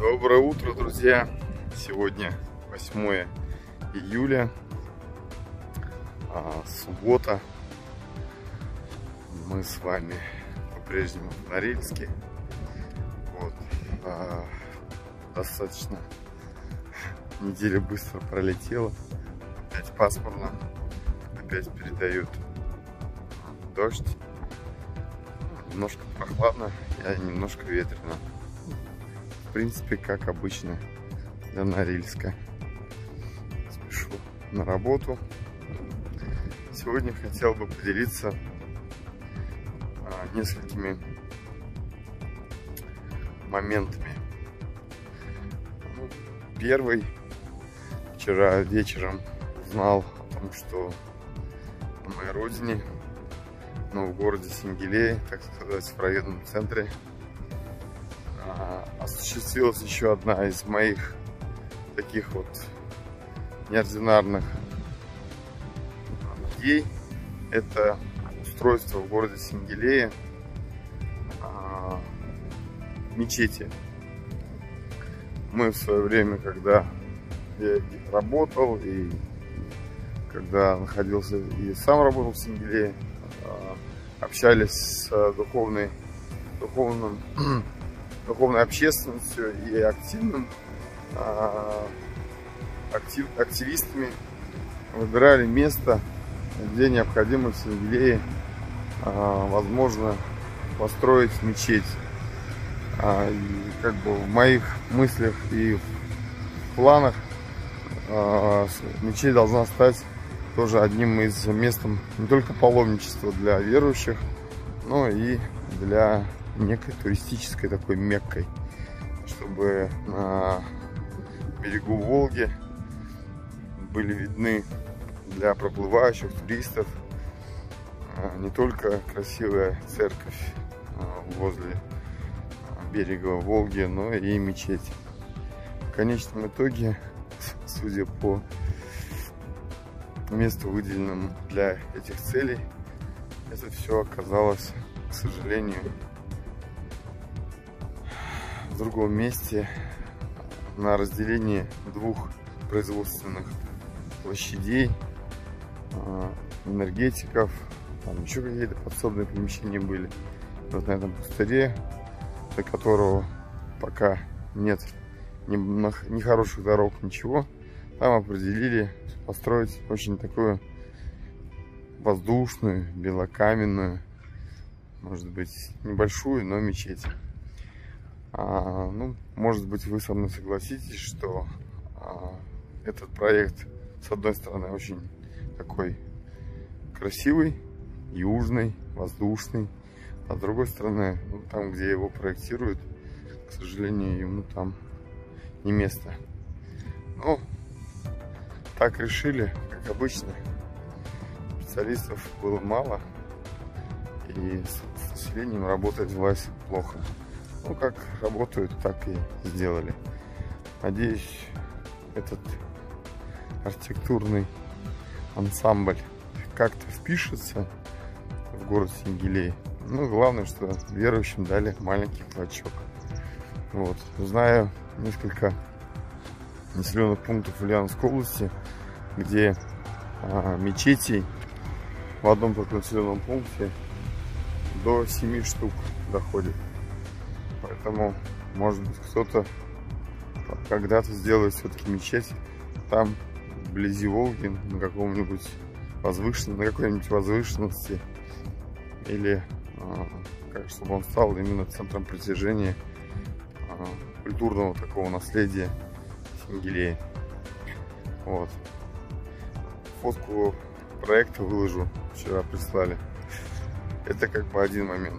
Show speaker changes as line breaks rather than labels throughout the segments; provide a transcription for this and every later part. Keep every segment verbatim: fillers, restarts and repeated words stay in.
Доброе утро, друзья! Сегодня восьмое июля, а, суббота. Мы с вами по-прежнему в Норильске. Вот. А, достаточно неделя быстро пролетела. Опять пасмурно, опять передают дождь. Немножко прохладно, и немножко ветрено. В принципе, как обычно для Норильска. Спешу на работу. Сегодня хотел бы поделиться а, несколькими моментами. Ну, первый. Вчера вечером узнал о том, что на моей родине, но в городе Сенгилее, так сказать, в районном центре, осуществилась еще одна из моих таких вот неординарных идей. Это устройство в городе Сенгилее а, мечети. Мы в свое время, когда я работал и когда находился и сам работал в Сенгилее, а, общались с духовной, духовным духовной общественностью и активным, актив, активистами, выбирали место, где необходимо в Сенгилее, возможно, построить мечеть. И как бы в моих мыслях и в планах мечеть должна стать тоже одним из местом не только паломничества для верующих, но и для некой туристической такой Меккой, чтобы на берегу Волги были видны для проплывающих туристов не только красивая церковь возле берега Волги, но и мечеть. В конечном итоге, судя по месту, выделенному для этих целей, это все оказалось, к сожалению, в другом месте, на разделении двух производственных площадей, энергетиков, там еще какие-то подсобные помещения были. Вот на этом пустыре, до которого пока нет ни, ни хороших дорог, ничего, там определили построить очень такую воздушную, белокаменную, может быть, небольшую, но мечеть. А, ну, может быть, вы со мной согласитесь, что а, этот проект, с одной стороны, очень такой красивый, южный, воздушный, а с другой стороны, ну, там, где его проектируют, к сожалению, ему там не место. Ну, так решили, как обычно. Специалистов было мало, и с населением работает власть плохо. Ну, как работают, так и сделали. Надеюсь, этот архитектурный ансамбль как-то впишется в город Сенгилей. Ну, главное, что верующим дали маленький клочок. Вот. Знаю несколько населенных пунктов в Ульяновской области, где а, мечетей в одном только населенном пункте до семи штук доходит. Поэтому, может быть, кто-то когда-то сделает все-таки мечеть там, вблизи Волги, на каком-нибудь возвышенном, на какой-нибудь возвышенности, или как, чтобы он стал именно центром притяжения культурного такого наследия Сенгилея. Вот. Фотку проекта выложу, вчера прислали. Это как бы один момент.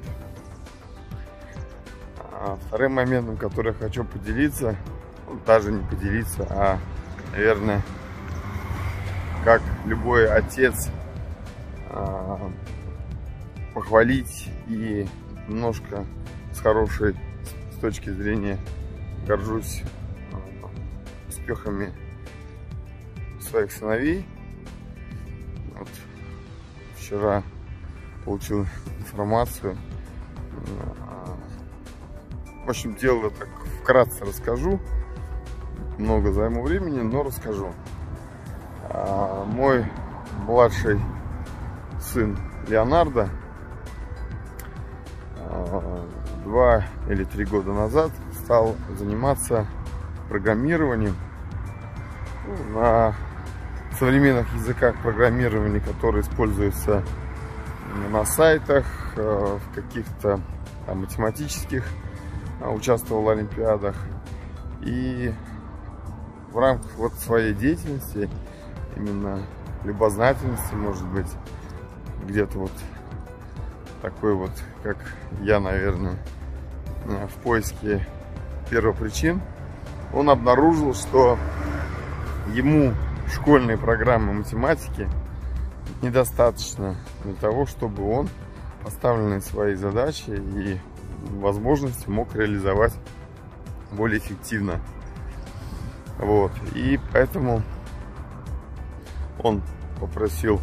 А вторым моментом, который я хочу поделиться, ну, даже не поделиться, а, наверное, как любой отец, а, похвалить и немножко с хорошей, с точки зрения, горжусь а, успехами своих сыновей. Вот вчера получил информацию В общем, дело так вкратце расскажу. Много займу времени, но расскажу. А, мой младший сын Леонардо а, два или три года назад стал заниматься программированием на современных языках программирования, которые используются на сайтах, в каких-то математических, участвовал в олимпиадах. И в рамках вот своей деятельности, именно любознательности, может быть, где-то вот такой вот, как я, наверное, в поиске первопричин, он обнаружил, что ему школьной программы математики недостаточно для того, чтобы он поставленные свои задачи и возможности мог реализовать более эффективно. Вот. И поэтому он попросил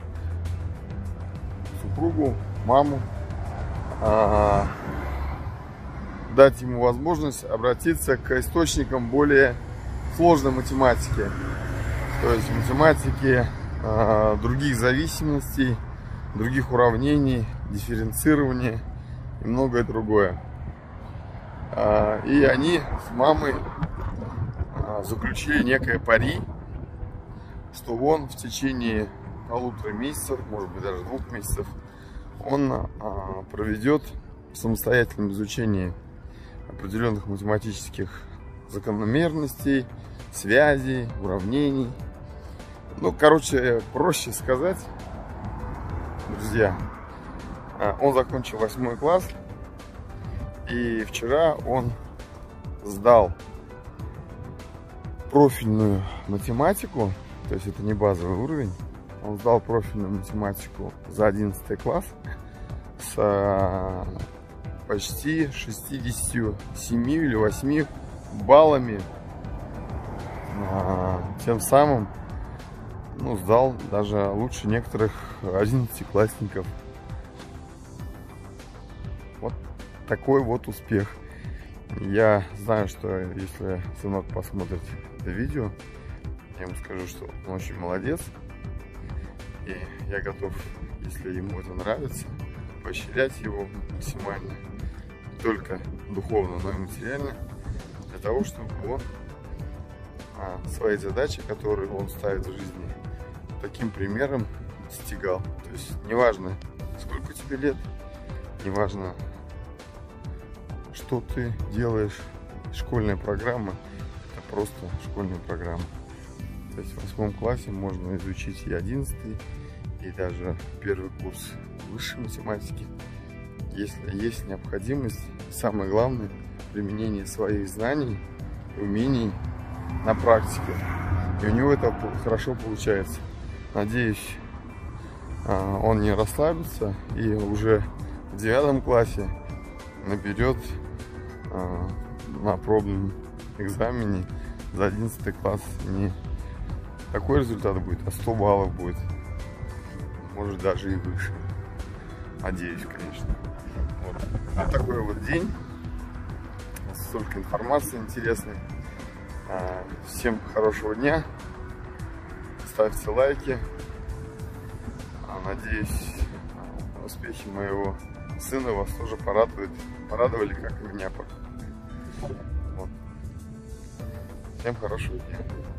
супругу, маму, а, дать ему возможность обратиться к источникам более сложной математики, то есть математики а, других зависимостей, других уравнений, дифференцирования и многое другое. А, и они с мамой а, заключили некое пари, что он в течение полутора месяцев, может быть даже двух месяцев, он а, проведет в самостоятельном изучении определенных математических закономерностей, связей, уравнений. Ну, короче, проще сказать, друзья, он закончил восьмой класс, и вчера он сдал профильную математику, то есть это не базовый уровень, он сдал профильную математику за одиннадцатый класс с почти шестьюдесятью семью или восьмью баллами, тем самым ну, сдал даже лучше некоторых одиннадцатиклассников. Вот такой вот успех. Я знаю, что если сынок посмотрит это видео, я ему скажу, что он очень молодец. И я готов, если ему это нравится, поощрять его максимально. Не только духовно, но и материально. Для того, чтобы он а, свои задачи, которые он ставит в жизни, таким примером достигал. То есть неважно, сколько тебе лет, неважно, что ты делаешь, школьная программа — это просто школьная программа. То есть в восьмом классе можно изучить и одиннадцатый, и даже первый курс высшей математики, если есть необходимость, самое главное, применение своих знаний, умений на практике. И у него это хорошо получается. Надеюсь, он не расслабится и уже в девятом классе наберет на пробном экзамене за одиннадцатый класс не такой результат будет, а сто баллов будет. Может даже и выше. Надеюсь, конечно. Вот. Вот такой вот день. Столько информации интересной. Всем хорошего дня. Ставьте лайки. Надеюсь, успехи моего сына вас тоже порадуют. Порадовали, как и меня. Вот. Всем хорошего дня.